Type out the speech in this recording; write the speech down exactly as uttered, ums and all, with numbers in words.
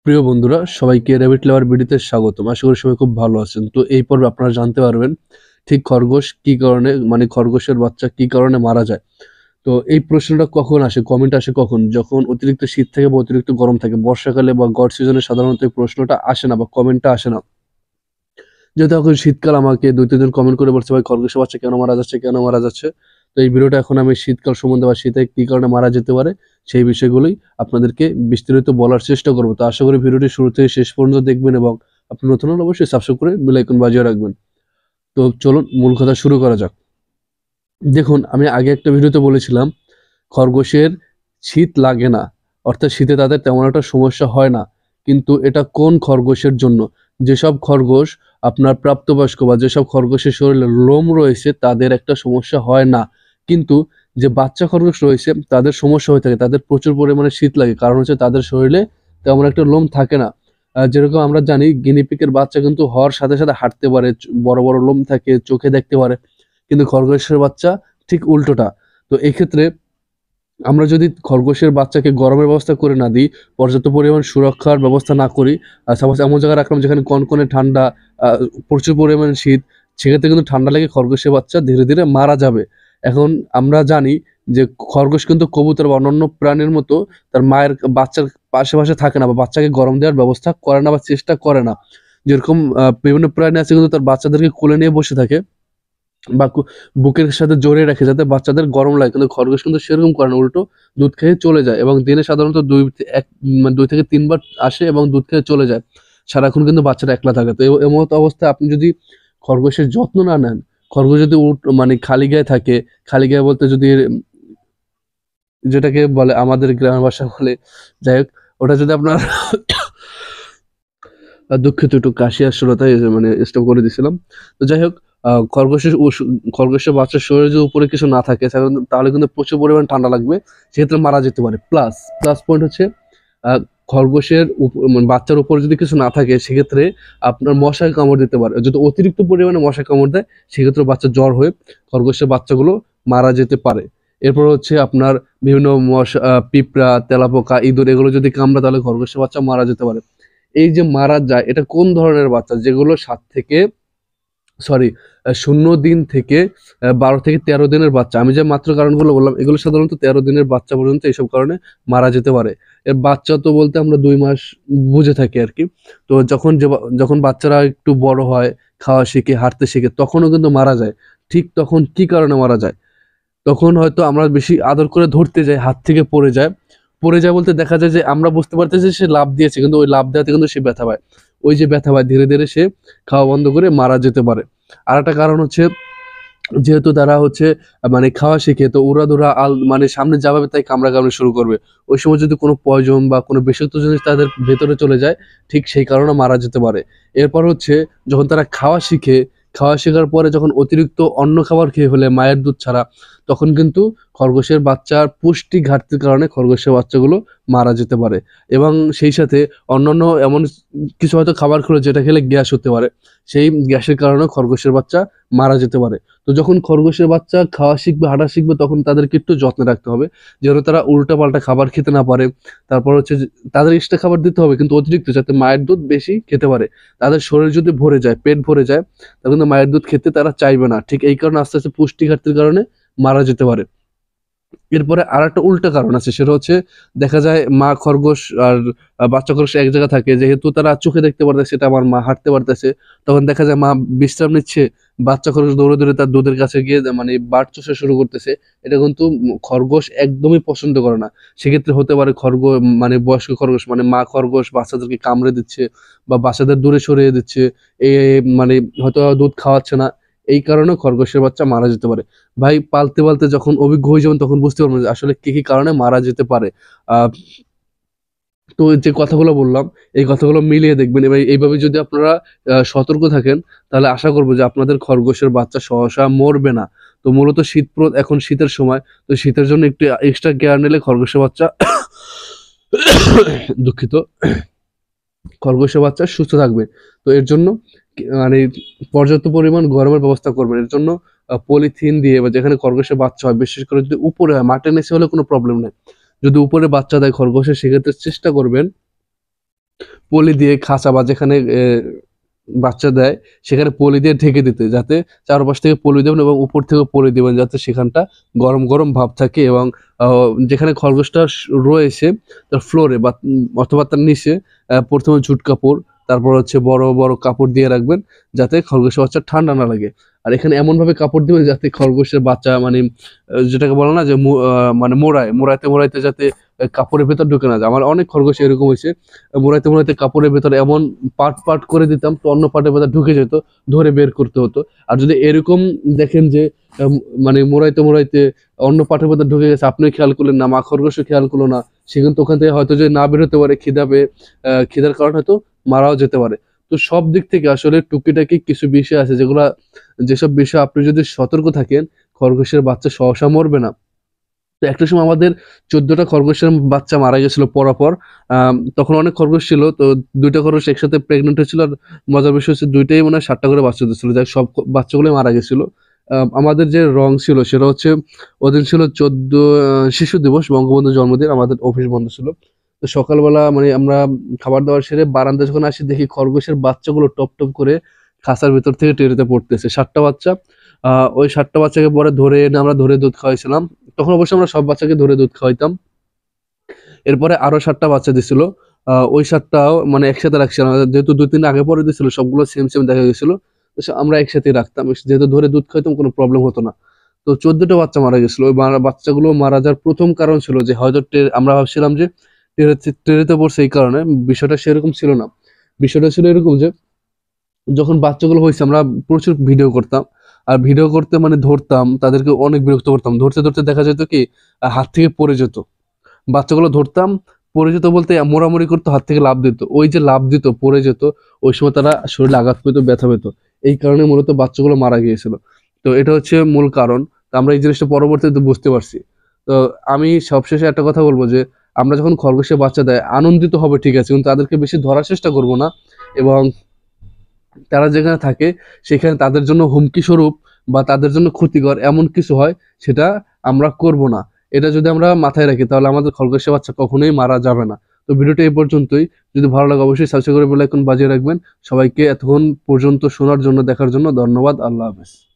প্রিয় বন্ধুরা, সবাইকে র্যাবিট লাভার ভিডিওতে স্বাগতম। আশা করি সবাই খুব ভালো আছেন। তো এই পর্বে আপনারা জানতে পারবেন ঠিক খরগোশ কি কারণে মানে খরগোশের বাচ্চা কি কারণে মারা যায়। তো এই প্রশ্নটা কখন আসে, কমেন্ট আসে কখন, যখন অতিরিক্ত শীত থাকে বা অতিরিক্ত গরম থাকে। বর্ষাকালে বা গড় সিজনে সাধারণত এই প্রশ্নটা আসে না বা কমেন্টটা আসে না। যেহেতু এখন শীতকাল, আমাকে দুই তিনজন কমেন্ট করে বলছে ভাই খরগোশের বাচ্চা কেন মারা যাচ্ছে কেন মারা যাচ্ছে তো এই ভিডিওটা এখন আমি শীতকাল সম্বন্ধে বা শীতে কি কারণে মারা যেতে পারে সেই বিষয়গুলোই আপনাদেরকে বিস্তারিত বলার চেষ্টা করবো। তো আশা করি ভিডিওটি শুরু থেকে শেষ পর্যন্ত দেখবেন এবং আপনি নতুন হলে অবশ্যই সাবস্ক্রাইব করে বেল আইকন বাজিয়ে রাখবেন। তো চলুন মূল কথা শুরু করা যাক। দেখুন, আমি আগে একটা ভিডিওতে বলেছিলাম খরগোশের শীত লাগে না, অর্থাৎ শীতে তাদের তেমন একটা সমস্যা হয় না। কিন্তু এটা কোন খরগোশের জন্য? যেসব খরগোশ আপনার প্রাপ্তবয়স্ক বা যেসব খরগোশের শরীরে লোম রয়েছে তাদের একটা সমস্যা হয় না, কিন্তু যে বাচ্চা খরগোশ রয়েছে তাদের সমস্যা হয়ে থাকে, তাদের প্রচুর পরিমাণে শীত লাগে। কারণ হচ্ছে তাদের শরীরে তেমন একটা লোম থাকে না। আহ, যেরকম আমরা জানি গিনিপিকের বাচ্চা কিন্তু হওয়ার সাথে সাথে হাঁটতে পারে, চ- বড় বড় লোম থাকে, চোখে দেখতে পারে, কিন্তু খরগোশের বাচ্চা ঠিক উল্টোটা। তো এক্ষেত্রে আমরা যদি খরগোশের বাচ্চাকে গরমের ব্যবস্থা করে না দিই, পর্যাপ্ত পরিমাণ সুরক্ষার ব্যবস্থা না করি, সাপোজ এমন জায়গায় রাখলাম যেখানে কনকনে ঠান্ডা, আহ, প্রচুর পরিমাণে শীত, সেক্ষেত্রে কিন্তু ঠান্ডা লেগে খরগোশের বাচ্চা ধীরে ধীরে মারা যাবে। এখন আমরা জানি যে খরগোশ কিন্তু কবুতর বা অন্যান্য প্রাণীর মতো তার মায়ের বাচ্চার পাশে পাশে থাকে না বা বাচ্চাকে গরম দেওয়ার ব্যবস্থা করে না বা চেষ্টা করে না। যেরকম আহ, বিভিন্ন প্রাণী আছে কিন্তু তার বাচ্চাদেরকে কোলে নিয়ে বসে থাকে বা কু- বুকের সাথে জড়িয়ে রাখে যাতে বাচ্চাদের গরম লাগে, কিন্তু খরগোশ কিন্তু সেরকম করে না, উল্টো দুধ খেয়ে চলে যায় এবং দিনে সাধারণত দুই এক মানে দুই থেকে তিনবার আসে এবং দুধ খেয়ে চলে যায়। সারাক্ষণ কিন্তু বাচ্চারা একলা থাকে। তো এ- এমত অবস্থায় আপনি যদি খরগোশের যত্ন না নেন, খরগোশ যদি উঠ মানে খালি গায়ে থাকে, খালি গায়ে বলতে যদি যেটাকে বলে আমাদের গ্রামের ভাষা বলে, যাই হোক, ওটা যদি আপনার আহ দুঃখিত, একটু কাশি আসছিল তাই এই যে মানে স্টপ করে দিছিলাম। তো যাই হোক, আহ, খরগোশের উস- খরগোশের বাচ্চার শরীরে যদি উপরে কিছু না থাকে তাহলে তাহলে কিন্তু প্রচুর পরিমাণ ঠান্ডা লাগবে, সেক্ষেত্রে মারা যেতে পারে। প্লাস প্লাস পয়েন্ট হচ্ছে আহ, খরগোশের উপ- মানে বাচ্চার উপরে যদি কিছু না থাকে সেক্ষেত্রে আপনার মশায় কামড় দিতে পারে। যদি অতিরিক্ত পরিমাণে মশায় কামড় দেয় সেক্ষেত্রে বাচ্চা জ্বর হয়ে খরগোশের বাচ্চাগুলো মারা যেতে পারে। এরপর হচ্ছে আপনার বিভিন্ন মশা, আহ, পিঁপড়া, তেলাপোকা, ইঁদুর এগুলো যদি কামড়ে তাহলে খরগোশের বাচ্চা মারা যেতে পারে। এই যে মারা যায়, এটা কোন ধরনের বাচ্চা? যেগুলো সাত থেকে সরি শূন্য দিন থেকে আহ, বারো থেকে তেরো দিনের বাচ্চা। আমি যে মাত্র কারণগুলো বললাম এগুলো সাধারণত তেরো দিনের বাচ্চা পর্যন্ত এইসব কারণে মারা যেতে পারে। এর বাচ্চা তো বলতে আমরা দুই মাস বুঝে থাকি আর কি। তো যখন যে বা- যখন বাচ্চারা একটু বড় হয়, খাওয়া শিখে, হাঁটতে শিখে, তখনও কিন্তু মারা যায়। ঠিক তখন কি কারণে মারা যায়? তখন হয়তো আমরা বেশি আদর করে ধরতে যাই, হাত থেকে পড়ে যায়। পড়ে যায় বলতে দেখা যায় যে আমরা বুঝতে পারতেছি যে সে লাফ দিয়েছে, কিন্তু ওই লাফ দেওয়াতে কিন্তু সে ব্যথা পায়। ওই যে ব্যথা পায় ধীরে ধীরে সে খাওয়া বন্ধ করে মারা যেতে পারে। আর একটা কারণ হচ্ছে, যেহেতু তারা হচ্ছে আহ, মানে খাওয়া শিখে, তো উড়াধুরা আল মানে সামনে যাবে তাই কামড়া কামড়ি শুরু করবে। ওই সময় যদি কোনো পয়জন বা কোনো বিষাক্ত জিনিস তাদের ভেতরে চলে যায়, ঠিক সেই কারণে মারা যেতে পারে। এরপর হচ্ছে যখন তারা খাওয়া শিখে, খাওয়া শেখার পরে যখন অতিরিক্ত অন্য খাবার খেয়ে ফেলে মায়ের দুধ ছাড়া, তখন কিন্তু খরগোশের বাচ্চার পুষ্টি ঘাটতির কারণে খরগোশের বাচ্চাগুলো মারা যেতে পারে। এবং সেই সাথে অন্যান্য এমন কিছু হয়তো খাবার খেলে যেটা খেলে গ্যাস হতে পারে, সেই গ্যাসের কারণে খরগোশের বাচ্চা মারা যেতে পারে। তো যখন খরগোশের বাচ্চা খাওয়া শিখবে, হাঁটা শিখবে, তখন তাদেরকে একটু যত্নে রাখতে হবে যেন তারা উল্টা পাল্টা খাবার খেতে না পারে। তারপর হচ্ছে যে তাদের এক্সট্রা খাবার দিতে হবে কিন্তু অতিরিক্ত, যাতে মায়ের দুধ বেশি খেতে পারে। তাদের শরীর যদি ভরে যায়, পেট ভরে যায়, তাহলে কিন্তু মায়ের দুধ খেতে তারা চাইবে না। ঠিক এই কারণে আস্তে আস্তে পুষ্টি ঘাটতির কারণে মারা যেতে পারে। এরপরে আর একটা উল্টা কারণ আছে, সেটা হচ্ছে দেখা যায় মা খরগোশ আর আহ, বাচ্চা খরগোশ এক জায়গায় থাকে, যেহেতু তারা চোখে দেখতে পারতেছে সেটা আমার মা হাঁটতে পারতেছে, তখন দেখা যায় মা বিশ্রাম নিচ্ছে, বাচ্চা খরগোশ দৌড়ে দৌড়ে তার দুধের কাছে গিয়ে মানে বাট চুষা শুরু করতেছে। এটা কিন্তু উম খরগোশ একদমই পছন্দ করে না। সেক্ষেত্রে হতে পারে খরগোশ মানে বয়স্ক খরগোশ মানে মা খরগোশ বাচ্চাদেরকে কামড়ে দিচ্ছে বা বাচ্চাদের দূরে সরিয়ে দিচ্ছে, এই এই মানে হয়তো দুধ খাওয়াচ্ছে না। এই কারণে খরগোশের বাচ্চা মারা যেতে পারে। ভাই পালতে পালতে যখন অভিজ্ঞ হয়ে যাবেন তখন বুঝতে পারবেন যে আসলে কি কি কারণে মারা যেতে পারে। আহ তো যে কথাগুলো বললাম এই কথাগুলো মিলিয়ে দেখবেন, এবার এইভাবে যদি আপনারা আহ, সতর্ক থাকেন, তাহলে আশা করবো যে আপনাদের খরগোশের বাচ্চা সহসা মরবে না। তো মূলত শীত প্র- এখন শীতের সময়, তো শীতের জন্য একটু এক্সট্রা কেয়ার নিলে খরগোশের বাচ্চা দুঃখিত, খরগোশের বাচ্চা সুস্থ থাকবে। তো এর জন্য কি- মানে পর্যাপ্ত পরিমাণ গরমের ব্যবস্থা করবেন। এর জন্য পলিথিন দিয়ে বা যেখানে খরগোশের বাচ্চা হয়, বিশেষ করে যদি উপরে হয়, মাঠে নিচে হলে কোনো প্রবলেম নেই, যদি উপরে বাচ্চা দেয় খরগোশের সেক্ষেত্রে চেষ্টা করবেন পলি দিয়ে খাঁচা বা যেখানে এ, বাচ্চা দেয় সেখানে পলি দিয়ে ঢেকে দিতে, যাতে চারপাশ থেকে পলি দেবেন এবং উপর থেকে পলি দেবেন, যাতে সেখানটা গরম গরম ভাব থাকে। এবং আহ, যেখানে খরগোশটা শ- রয়েছে তার ফ্লোরে বা উম, অথবা তার নিচে আহ, প্রথমে ঝুট কাপড়, তারপর হচ্ছে বড় বড় কাপড় দিয়ে রাখবেন, যাতে খরগোশের বাচ্চা ঠান্ডা না লাগে। আর এখানে এমন ভাবে কাপড় দিবেন যাতে খরগোশের বাচ্চা মানে আহ, যেটাকে বলে না যে মু- আহ, মানে মোড়ায় মোড়াইতে মোড়াইতে যাতে আহ, কাপড়ের ভেতর ঢুকে না যায়। আমার অনেক খরগোশ এরকম হয়েছে, মোড়াইতে মোড়াইতে কাপড়ের ভেতরে এমন পাট পাট করে দিতাম তো অন্য পাটের ভেতর ঢুকে যেত, ধরে বের করতে হতো। আর যদি এরকম দেখেন যে আহ, মানে মোড়াইতে মোড়াইতে অন্য পাটের ভেতর ঢুকে গেছে, আপনি খেয়াল করলেন না, মা খরগোশও খেয়াল করলো না, সে কিন্তু ওখান থেকে হয়তো যে না বের হতে পারে, খিদা পেয়ে আহ, খিদার কারণে হয়তো মারাও যেতে পারে। তো সব দিক থেকে আসলে টুকিটাকি কিছু বিষয় আছে যেগুলা, যেসব বিষয় আপনি যদি সতর্ক থাকেন, খরগোশের বাচ্চা সহসা মরবে না। তো একটা সময় আমাদের চোদ্দটা খরগোশের বাচ্চা মারা গেছিল পরপর। আম, তখন অনেক খরগোশ ছিল, তো দুইটা খরগোশ একসাথে প্রেগনেন্ট হয়েছিল। আর মজার বিষয় হচ্ছে দুইটাই মনে হয় সাতটা করে বাচ্চা দিচ্ছিল, যাই হোক সব খ- বাচ্চাগুলোই মারা গেছিল। আম, আমাদের যে রং ছিল সেটা হচ্ছে, ওদিন ছিল চোদ্দ শিশু দিবস, বঙ্গবন্ধুর জন্মদিন, আমাদের অফিস বন্ধ ছিল। তো সকালবেলা মানে আমরা খাবার দাবার সেরে বারান্দায় যখন আসি, দেখি খরগোশের বাচ্চাগুলো টপ টপ করে খাঁচার ভিতর থেকে টেরিতে পড়তেছে, সাতটা বাচ্চা। আহ ওই সাতটা বাচ্চাকে পরে ধরে এনে আমরা ধরে দুধ খাওয়াইছিলাম। তখন অবশ্য আমরা সব বাচ্চাকে ধরে দুধ খাওয়াইতাম। এরপরে আরো সাতটা বাচ্চা দিছিল। আহ, ওই সাতটাও মানে একসাথে রাখছিলাম, যেহেতু দুই তিন আগে পরে দিছিল, সবগুলো সেম সেম দেখা গেছিল। তো সে- আমরা একসাথে রাখতাম, যেহেতু ধরে দুধ খাইতাম কোনো প্রবলেম হতো না। তো চোদ্দটা বাচ্চা মারা গেছিল। ওই মারা- বাচ্চাগুলো মারা যাওয়ার প্রথম কারণ ছিল যে হয়তো টে- আমরা ভাবছিলাম যে টেরে- টেরেতে পড়ছে এই কারণে। বিষয়টা সেরকম ছিল না। বিষয়টা ছিল এরকম যে যখন বাচ্চাগুলো হয়েছে আমরা প্রচুর ভিডিও করতাম। আর ভিডিও করতে মানে ধরতাম, তাদেরকে অনেক বিরক্ত করতাম, ধরতে ধরতে দেখা যেত কি আহ, হাত থেকে পড়ে যেত। বাচ্চাগুলো ধরতাম, পড়ে যেত বলতে মোড়ামুড়ি করতো, হাত থেকে লাফ দিত, ওই যে লাফ দিত পড়ে যেত, ওই সময় তারা শরীরে আঘাত পেত, ব্যথা পেত। এই কারণে মূলত বাচ্চাগুলো মারা গিয়েছিল। তো এটা হচ্ছে মূল কারণ। তো আমরা এই জিনিসটা পরবর্তীতে বুঝতে পারছি। তো আমি সবশেষে একটা কথা বলবো যে আমরা যখন খরগোশের বাচ্চা দেয় আনন্দিত হবে ঠিক আছে, কিন্তু তাদেরকে বেশি ধরার চেষ্টা করব না। এবং তারা যেখানে থাকে সেখানে তাদের জন্য হুমকি স্বরূপ বা তাদের জন্য ক্ষতিকর এমন কিছু হয়, সেটা আমরা করব না। এটা যদি আমরা মাথায় রাখি তাহলে আমাদের খরগোশের বাচ্চা কখনোই মারা যাবে না। তো ভিডিওটা এই পর্যন্তই। যদি ভালো লাগে অবশ্যই সাবস্ক্রাইব করে বেল আইকন বাজিয়ে রাখবেন। সবাইকে এতক্ষণ পর্যন্ত শোনার জন্য, দেখার জন্য ধন্যবাদ। আল্লাহ হাফেজ।